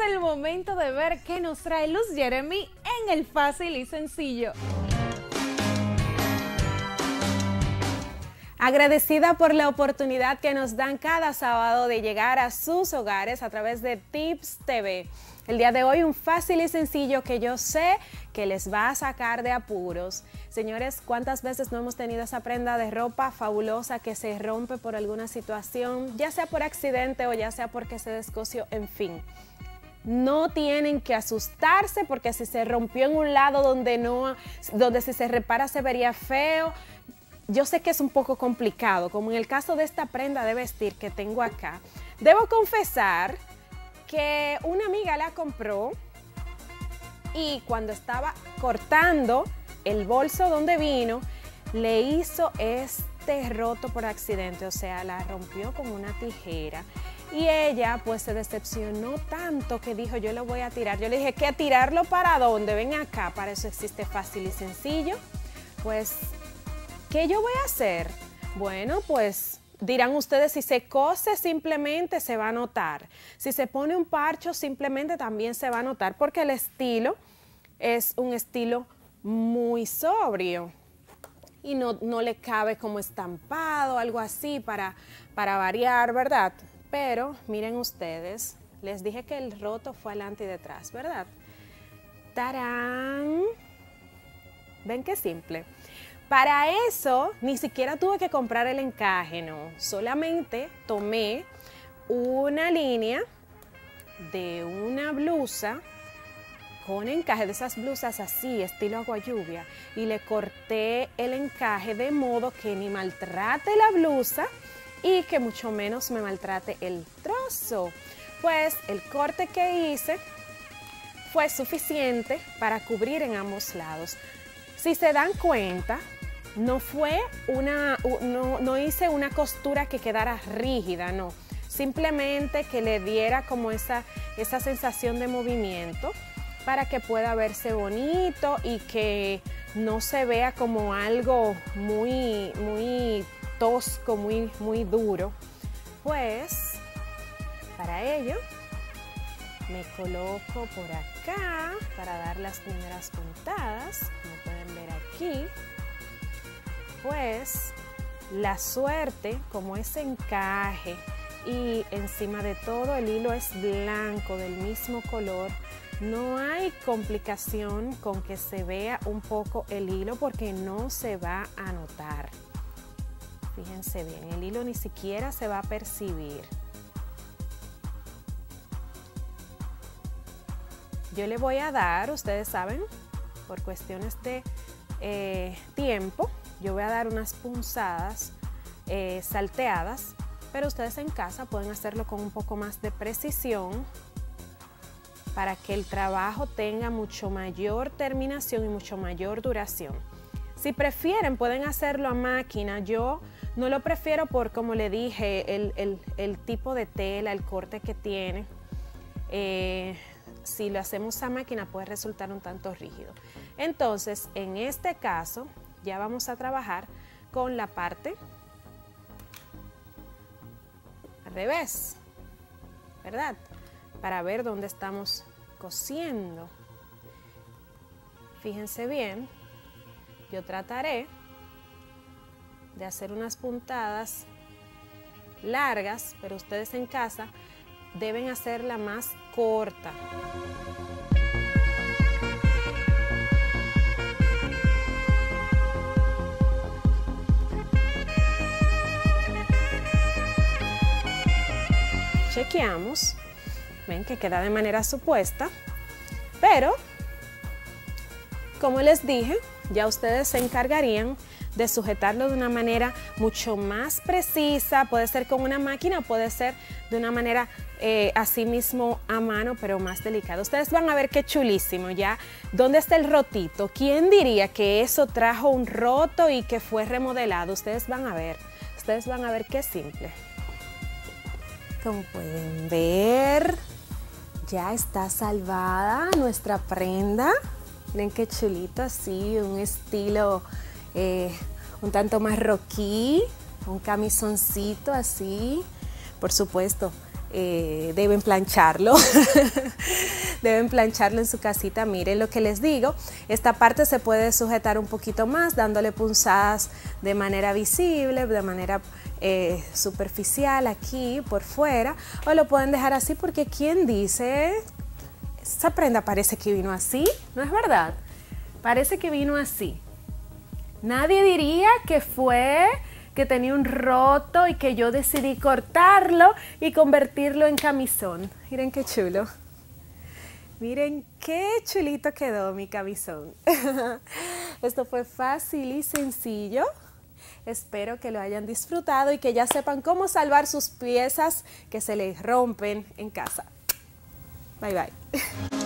el momento de ver qué nos trae Luz Jeremy en el fácil y sencillo. Agradecida por la oportunidad que nos dan cada sábado de llegar a sus hogares a través de Tips TV. El día de hoy un fácil y sencillo que yo sé que les va a sacar de apuros. Señores, ¿cuántas veces no hemos tenido esa prenda de ropa fabulosa que se rompe por alguna situación, ya sea por accidente o ya sea porque se descosió, en fin? No tienen que asustarse porque si se rompió en un lado donde si se repara se vería feo. Yo sé que es un poco complicado, como en el caso de esta prenda de vestir que tengo acá. Debo confesar que una amiga la compró y cuando estaba cortando el bolso donde vino, le hizo este roto por accidente, o sea, la rompió con una tijera. Y ella pues se decepcionó tanto que dijo, yo lo voy a tirar. Yo le dije, ¿qué tirarlo para dónde? Ven acá, para eso existe fácil y sencillo. Pues, ¿qué yo voy a hacer? Bueno, pues dirán ustedes, si se cose simplemente se va a notar. Si se pone un parcho simplemente también se va a notar porque el estilo es un estilo muy sobrio y no le cabe como estampado, algo así para variar, ¿verdad? Pero miren ustedes, les dije que el roto fue adelante y detrás, ¿verdad? ¡Tarán! ¿Ven qué simple? Para eso ni siquiera tuve que comprar el encaje, no. Solamente tomé una línea de una blusa con encaje, de esas blusas así, estilo agua lluvia, y le corté el encaje de modo que ni maltrate la blusa y que mucho menos me maltrate el trozo. Pues el corte que hice fue suficiente para cubrir en ambos lados. Si se dan cuenta, no hice una costura que quedara rígida, no. Simplemente que le diera como esa sensación de movimiento para que pueda verse bonito y que no se vea como algo muy tosco, muy duro. Pues, para ello, me coloco por acá para dar las primeras puntadas, como pueden ver aquí. Pues la suerte, como es encaje y encima de todo el hilo es blanco del mismo color, no hay complicación con que se vea un poco el hilo porque no se va a notar. Fíjense bien, el hilo ni siquiera se va a percibir. Yo le voy a dar, ustedes saben, por cuestiones de tiempo, yo voy a dar unas punzadas salteadas, pero ustedes en casa pueden hacerlo con un poco más de precisión para que el trabajo tenga mucho mayor terminación y mucho mayor duración. Si prefieren, pueden hacerlo a máquina. Yo no lo prefiero por, como le dije, el tipo de tela, el corte que tiene. Si lo hacemos a máquina puede resultar un tanto rígido. Entonces, en este caso, ya vamos a trabajar con la parte al revés, ¿verdad? Para ver dónde estamos cosiendo. Fíjense bien, yo trataré de hacer unas puntadas largas, pero ustedes en casa deben hacerla más corta. Chequeamos, ven que queda de manera supuesta, pero como les dije, ya ustedes se encargarían de sujetarlo de una manera mucho más precisa. Puede ser con una máquina, puede ser de una manera así mismo a mano, pero más delicada. Ustedes van a ver qué chulísimo ya. ¿Dónde está el rotito? ¿Quién diría que eso trajo un roto y que fue remodelado? Ustedes van a ver qué simple. Como pueden ver, ya está salvada nuestra prenda. Miren qué chulito, así, un estilo un tanto marroquí, un camisoncito así. Por supuesto, deben plancharlo. Deben plancharlo en su casita. Miren lo que les digo, esta parte se puede sujetar un poquito más dándole punzadas de manera visible, de manera superficial aquí por fuera, o lo pueden dejar así porque ¿quién dice? Esa prenda parece que vino así, ¿no es verdad? Parece que vino así. Nadie diría que fue que tenía un roto y que yo decidí cortarlo y convertirlo en camisón. Miren qué chulo. Miren qué chulito quedó mi camisón. Esto fue fácil y sencillo. Espero que lo hayan disfrutado y que ya sepan cómo salvar sus piezas que se les rompen en casa. Bye bye.